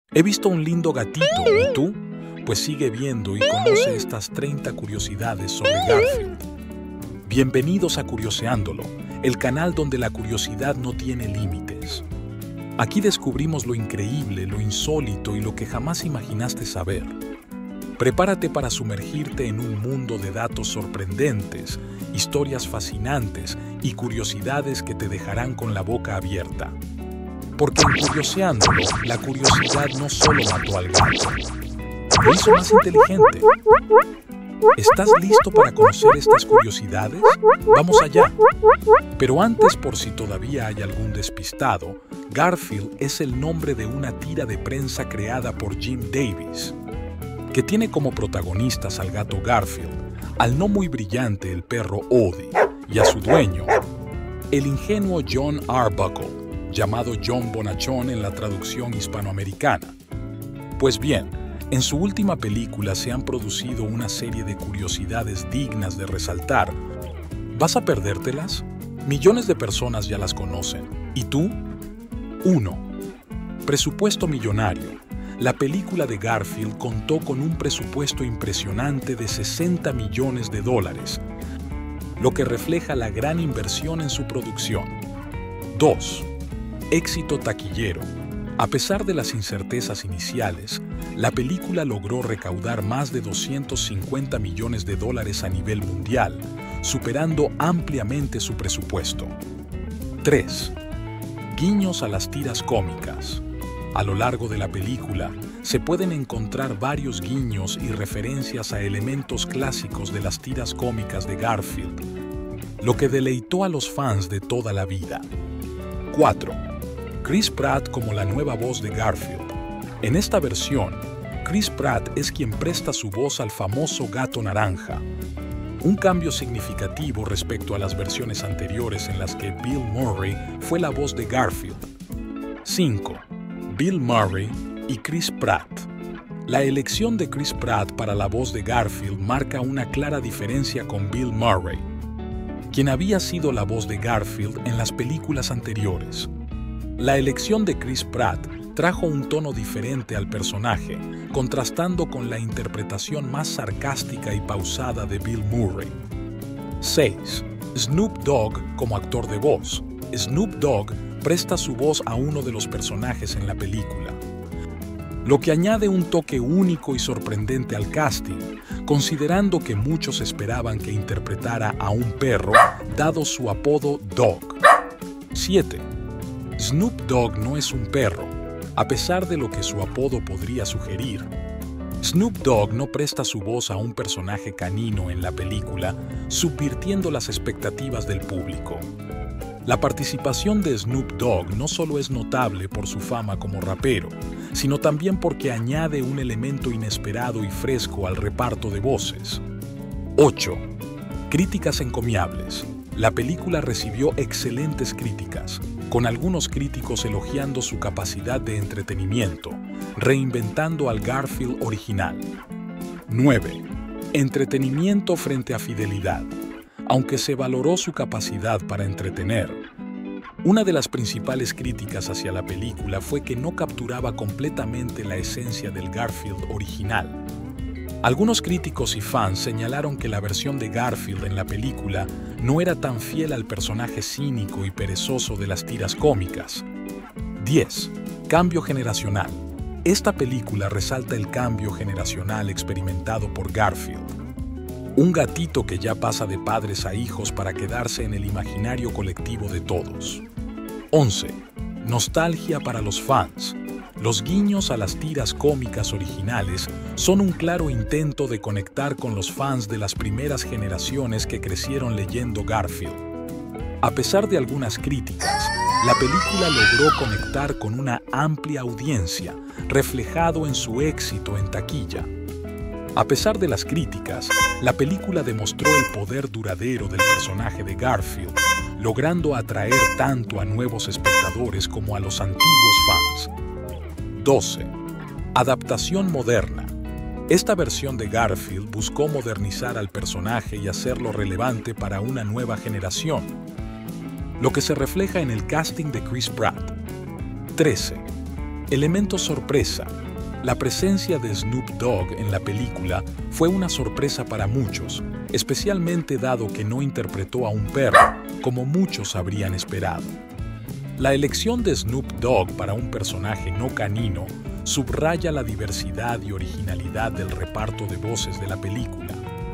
He visto un lindo gatito, ¿y tú? Pues sigue viendo y conoce estas 30 curiosidades sobre Garfield. Bienvenidos a Curioseándolo, el canal donde la curiosidad no tiene límites. Aquí descubrimos lo increíble, lo insólito y lo que jamás imaginaste saber. Prepárate para sumergirte en un mundo de datos sorprendentes, historias fascinantes y curiosidades que te dejarán con la boca abierta. Porque en Curioseándolo, la curiosidad no solo mató al gato, lo hizo más inteligente. ¿Estás listo para conocer estas curiosidades? ¡Vamos allá! Pero antes, por si todavía hay algún despistado, Garfield es el nombre de una tira de prensa creada por Jim Davis, que tiene como protagonistas al gato Garfield, al no muy brillante el perro Odie y a su dueño, el ingenuo John Arbuckle, llamado John Bonachón en la traducción hispanoamericana. Pues bien, en su última película se han producido una serie de curiosidades dignas de resaltar. ¿Vas a perdértelas? Millones de personas ya las conocen. ¿Y tú? 1. Presupuesto millonario. La película de Garfield contó con un presupuesto impresionante de $60 millones, lo que refleja la gran inversión en su producción. 2. Éxito taquillero. A pesar de las incertezas iniciales, la película logró recaudar más de $250 millones a nivel mundial, superando ampliamente su presupuesto. 3. Guiños a las tiras cómicas. A lo largo de la película, se pueden encontrar varios guiños y referencias a elementos clásicos de las tiras cómicas de Garfield, lo que deleitó a los fans de toda la vida. 4. Chris Pratt como la nueva voz de Garfield. En esta versión, Chris Pratt es quien presta su voz al famoso gato naranja, un cambio significativo respecto a las versiones anteriores en las que Bill Murray fue la voz de Garfield. 5. Bill Murray y Chris Pratt. La elección de Chris Pratt para la voz de Garfield marca una clara diferencia con Bill Murray, quien había sido la voz de Garfield en las películas anteriores. La elección de Chris Pratt trajo un tono diferente al personaje, contrastando con la interpretación más sarcástica y pausada de Bill Murray. 6. Snoop Dogg como actor de voz. Snoop Dogg presta su voz a uno de los personajes en la película, lo que añade un toque único y sorprendente al casting, considerando que muchos esperaban que interpretara a un perro, dado su apodo Dog. 7. Snoop Dogg no es un perro, a pesar de lo que su apodo podría sugerir. Snoop Dogg no presta su voz a un personaje canino en la película, subvirtiendo las expectativas del público. La participación de Snoop Dogg no solo es notable por su fama como rapero, sino también porque añade un elemento inesperado y fresco al reparto de voces. 8. Críticas encomiables. La película recibió excelentes críticas, con algunos críticos elogiando su capacidad de entretenimiento, reinventando al Garfield original. 9. Entretenimiento frente a fidelidad. Aunque se valoró su capacidad para entretener, una de las principales críticas hacia la película fue que no capturaba completamente la esencia del Garfield original. Algunos críticos y fans señalaron que la versión de Garfield en la película no era tan fiel al personaje cínico y perezoso de las tiras cómicas. 10. Cambio generacional. Esta película resalta el cambio generacional experimentado por Garfield, un gatito que ya pasa de padres a hijos para quedarse en el imaginario colectivo de todos. 11. Nostalgia para los fans. Los guiños a las tiras cómicas originales son un claro intento de conectar con los fans de las primeras generaciones que crecieron leyendo Garfield. A pesar de algunas críticas, la película logró conectar con una amplia audiencia, reflejado en su éxito en taquilla. A pesar de las críticas, la película demostró el poder duradero del personaje de Garfield, logrando atraer tanto a nuevos espectadores como a los antiguos fans. 12. Adaptación moderna. Esta versión de Garfield buscó modernizar al personaje y hacerlo relevante para una nueva generación, lo que se refleja en el casting de Chris Pratt. 13. Elemento sorpresa. La presencia de Snoop Dogg en la película fue una sorpresa para muchos, especialmente dado que no interpretó a un perro, como muchos habrían esperado. La elección de Snoop Dogg para un personaje no canino subraya la diversidad y originalidad del reparto de voces de la película.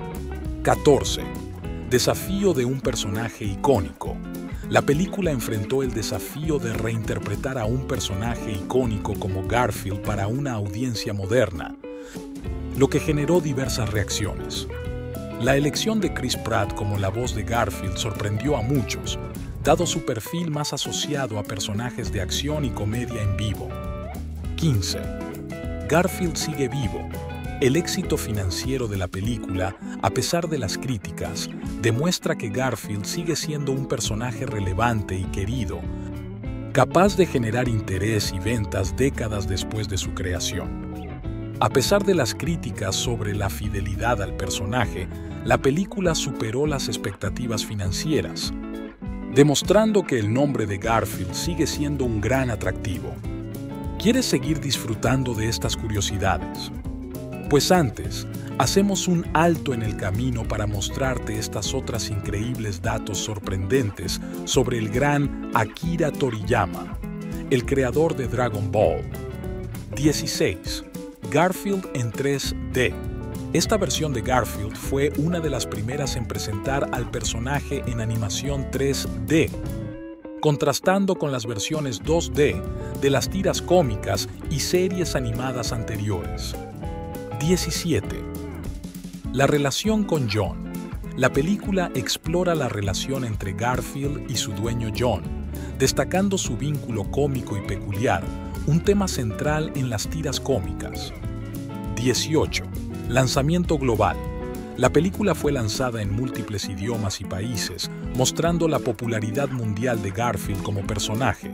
14. Desafío de un personaje icónico. La película enfrentó el desafío de reinterpretar a un personaje icónico como Garfield para una audiencia moderna, lo que generó diversas reacciones. La elección de Chris Pratt como la voz de Garfield sorprendió a muchos, dado su perfil más asociado a personajes de acción y comedia en vivo. 15. Garfield sigue vivo. El éxito financiero de la película, a pesar de las críticas, demuestra que Garfield sigue siendo un personaje relevante y querido, capaz de generar interés y ventas décadas después de su creación. A pesar de las críticas sobre la fidelidad al personaje, la película superó las expectativas financieras, demostrando que el nombre de Garfield sigue siendo un gran atractivo. ¿Quieres seguir disfrutando de estas curiosidades? Pues antes, hacemos un alto en el camino para mostrarte estas otras increíbles datos sorprendentes sobre el gran Akira Toriyama, el creador de Dragon Ball. 16. Garfield en 3D. Esta versión de Garfield fue una de las primeras en presentar al personaje en animación 3D, contrastando con las versiones 2D de las tiras cómicas y series animadas anteriores. 17. La relación con John. La película explora la relación entre Garfield y su dueño John, destacando su vínculo cómico y peculiar, un tema central en las tiras cómicas. 18. Lanzamiento global. La película fue lanzada en múltiples idiomas y países, mostrando la popularidad mundial de Garfield como personaje.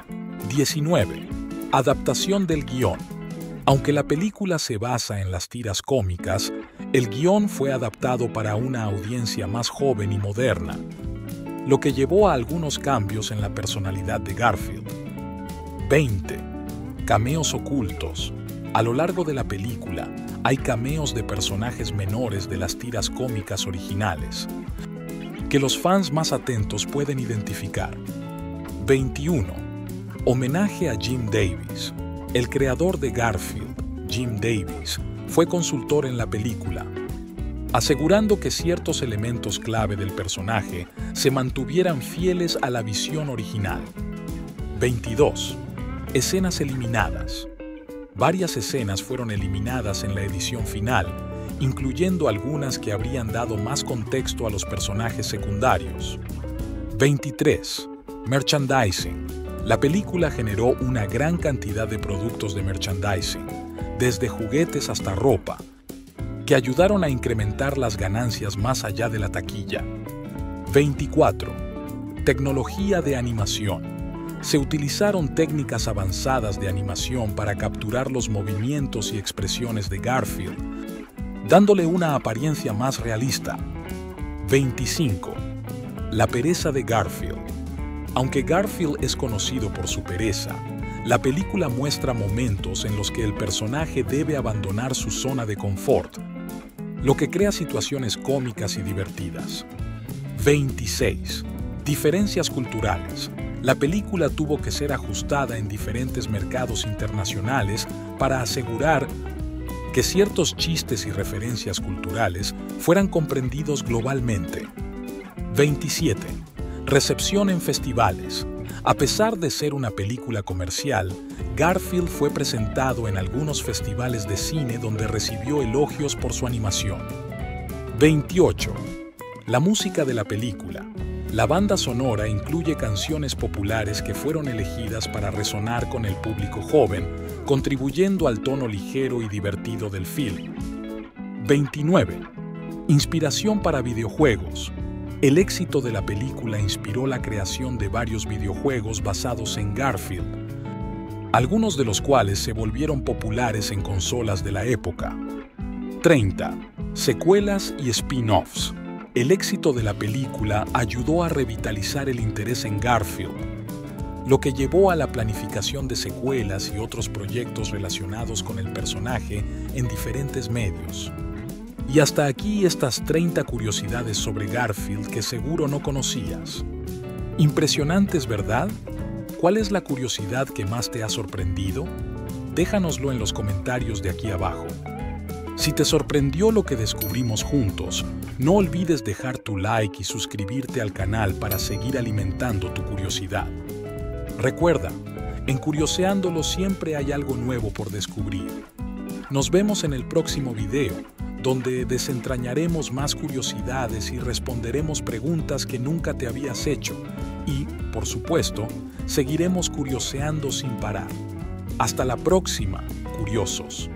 19. Adaptación del guión. Aunque la película se basa en las tiras cómicas, el guión fue adaptado para una audiencia más joven y moderna, lo que llevó a algunos cambios en la personalidad de Garfield. 20. Cameos ocultos. A lo largo de la película, hay cameos de personajes menores de las tiras cómicas originales, que los fans más atentos pueden identificar. 21. Homenaje a Jim Davis. El creador de Garfield, Jim Davis, fue consultor en la película, asegurando que ciertos elementos clave del personaje se mantuvieran fieles a la visión original. 22. Escenas eliminadas. Varias escenas fueron eliminadas en la edición final, incluyendo algunas que habrían dado más contexto a los personajes secundarios. 23. Merchandising. La película generó una gran cantidad de productos de merchandising, desde juguetes hasta ropa, que ayudaron a incrementar las ganancias más allá de la taquilla. 24. Tecnología de animación. Se utilizaron técnicas avanzadas de animación para capturar los movimientos y expresiones de Garfield, dándole una apariencia más realista. 25. La pereza de Garfield. Aunque Garfield es conocido por su pereza, la película muestra momentos en los que el personaje debe abandonar su zona de confort, lo que crea situaciones cómicas y divertidas. 26. Diferencias culturales. La película tuvo que ser ajustada en diferentes mercados internacionales para asegurar que ciertos chistes y referencias culturales fueran comprendidos globalmente. 27. Recepción en festivales. A pesar de ser una película comercial, Garfield fue presentado en algunos festivales de cine donde recibió elogios por su animación. 28. La música de la película. La banda sonora incluye canciones populares que fueron elegidas para resonar con el público joven, contribuyendo al tono ligero y divertido del film. 29. Inspiración para videojuegos. El éxito de la película inspiró la creación de varios videojuegos basados en Garfield, algunos de los cuales se volvieron populares en consolas de la época. 30. Secuelas y spin-offs. El éxito de la película ayudó a revitalizar el interés en Garfield, lo que llevó a la planificación de secuelas y otros proyectos relacionados con el personaje en diferentes medios. Y hasta aquí estas 30 curiosidades sobre Garfield que seguro no conocías. Impresionantes, ¿verdad? ¿Cuál es la curiosidad que más te ha sorprendido? Déjanoslo en los comentarios de aquí abajo. Si te sorprendió lo que descubrimos juntos, no olvides dejar tu like y suscribirte al canal para seguir alimentando tu curiosidad. Recuerda, en Curioseándolo siempre hay algo nuevo por descubrir. Nos vemos en el próximo video, donde desentrañaremos más curiosidades y responderemos preguntas que nunca te habías hecho y, por supuesto, seguiremos curioseando sin parar. Hasta la próxima, curiosos.